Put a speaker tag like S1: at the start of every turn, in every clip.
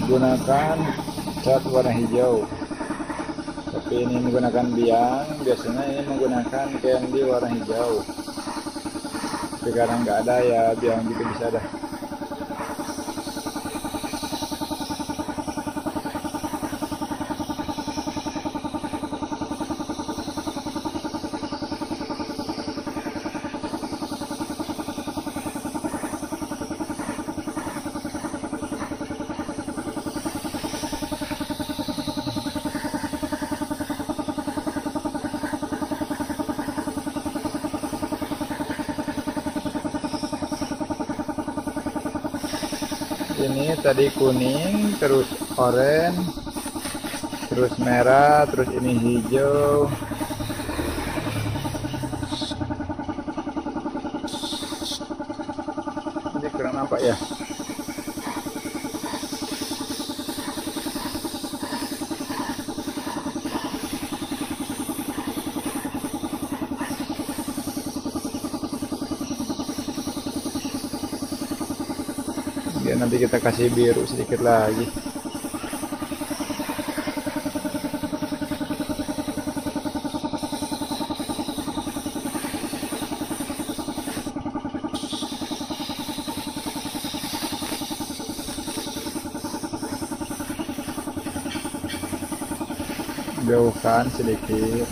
S1: gunakan cat warna hijau, tapi ini menggunakan biang. Biasanya ini menggunakan candy warna hijau, tapi karena nggak ada ya biang gitu bisa dah. Ini tadi kuning, terus oranye, terus merah, terus ini hijau. Ini kurang nampak ya. Ya, nanti kita kasih biru sedikit lagi. Jauhkan sedikit.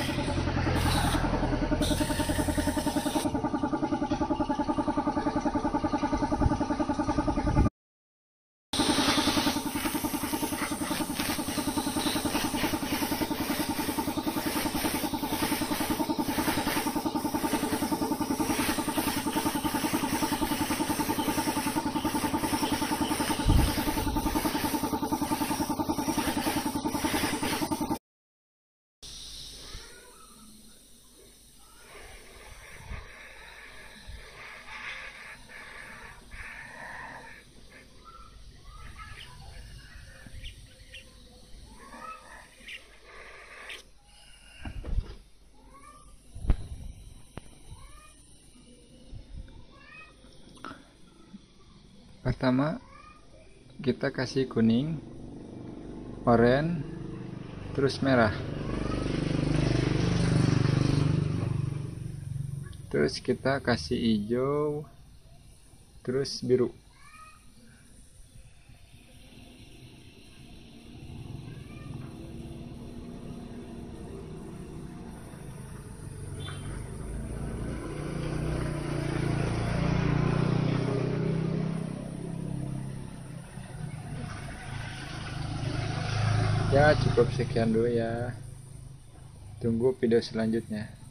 S1: Pertama kita kasih kuning, oranye, terus merah, terus kita kasih hijau, terus biru. Ya, cukup sekian dulu ya. Tunggu video selanjutnya.